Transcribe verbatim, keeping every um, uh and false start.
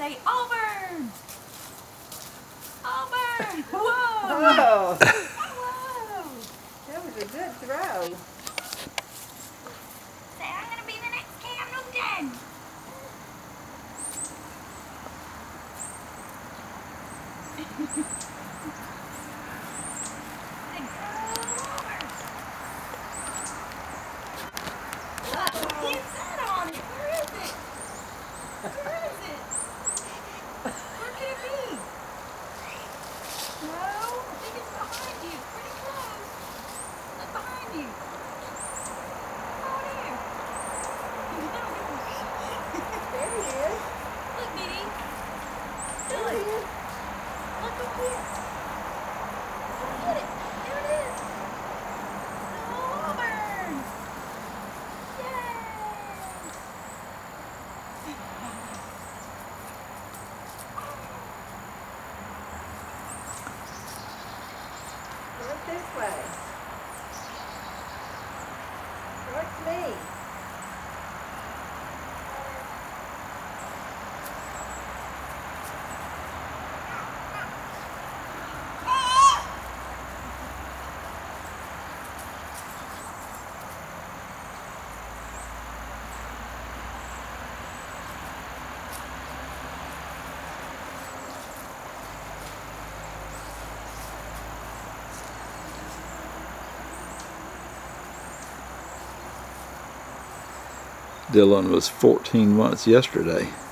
say Auburn. Auburn. Whoa. Whoa. Whoa. That was a good throw. Say, I'm going to be the next Cam Newton. Look this way. Towards me. Dylan was fourteen months yesterday.